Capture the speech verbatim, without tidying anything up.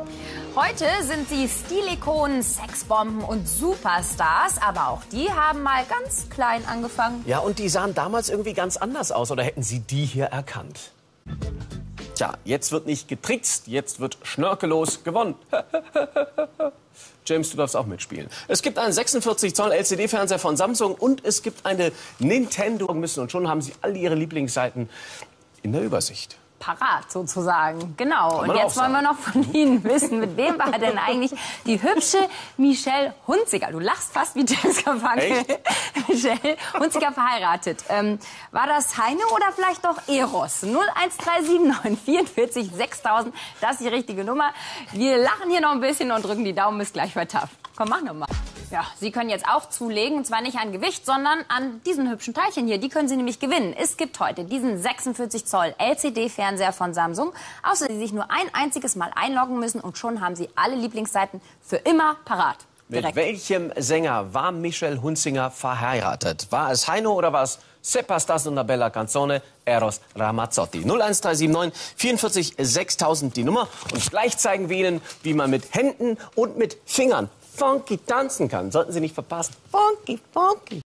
Heute sind sie Stilikonen, Sexbomben und Superstars, aber auch die haben mal ganz klein angefangen. Ja, und die sahen damals irgendwie ganz anders aus, oder hätten Sie die hier erkannt? Tja, jetzt wird nicht getrickst, jetzt wird schnörkellos gewonnen. James, du darfst auch mitspielen. Es gibt einen sechsundvierzig Zoll L C D-Fernseher von Samsung und es gibt eine Nintendo. Müssen und schon haben Sie alle Ihre Lieblingsseiten in der Übersicht. Parat sozusagen, genau. Kann man Und jetzt auch wollen wir sagen. noch von Ihnen wissen, mit wem war denn eigentlich die hübsche Michelle Hunziker? Du lachst fast wie James Carvaccio. Michelle Hunziker verheiratet. Ähm, war das Heine oder vielleicht doch Eros? null eins drei sieben neun vierundvierzig sechstausend, das ist die richtige Nummer. Wir lachen hier noch ein bisschen und drücken die Daumen, bis gleich weiter. Komm, mach noch mal. Ja, Sie können jetzt auch zulegen, und zwar nicht an Gewicht, sondern an diesen hübschen Teilchen hier. Die können Sie nämlich gewinnen. Es gibt heute diesen sechsundvierzig Zoll L C D-Fernseher von Samsung, außer Sie sich nur ein einziges Mal einloggen müssen und schon haben Sie alle Lieblingsseiten für immer parat. Mit welchem Sänger war Michelle Hunziker verheiratet? War es Heino oder war es Se pastas una bella canzone, Eros Ramazzotti? null eins drei sieben neun vierundvierzig sechstausend die Nummer. Und gleich zeigen wir Ihnen, wie man mit Händen und mit Fingern funky tanzen kann. Sollten Sie nicht verpassen. Funky, funky.